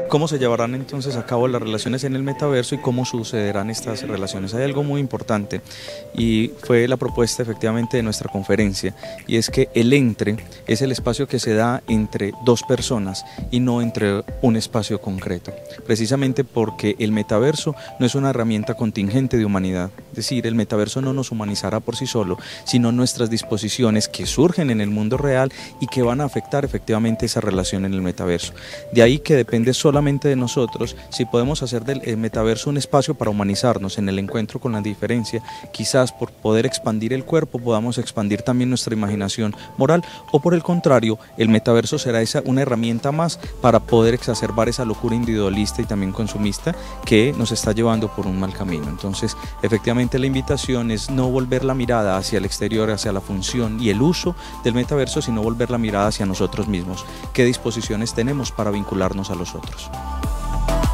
¿Cómo se llevarán entonces a cabo las relaciones en el metaverso y cómo sucederán estas relaciones? Hay algo muy importante y fue la propuesta efectivamente de nuestra conferencia, y es que el entre es el espacio que se da entre dos personas y no entre un espacio concreto, precisamente porque el metaverso no es una herramienta contingente de humanidad, es decir, el metaverso no nos humanizará por sí solo, sino nuestras disposiciones que surgen en el mundo real y que van a afectar efectivamente esa relación en el metaverso. De ahí que depende solamente de nosotros si podemos hacer del metaverso un espacio para humanizarnos en el encuentro con la diferencia. Quizás por poder expandir el cuerpo podamos expandir también nuestra imaginación moral, o por el contrario, el metaverso será una herramienta más para poder exacerbar esa locura individualista y también consumista que nos está llevando por un mal camino. Entonces, efectivamente la invitación es no volver la mirada hacia el exterior, hacia la función y el uso del metaverso, sino volver la mirada hacia nosotros mismos. ¿Qué disposiciones tenemos para vincularnos a los otros?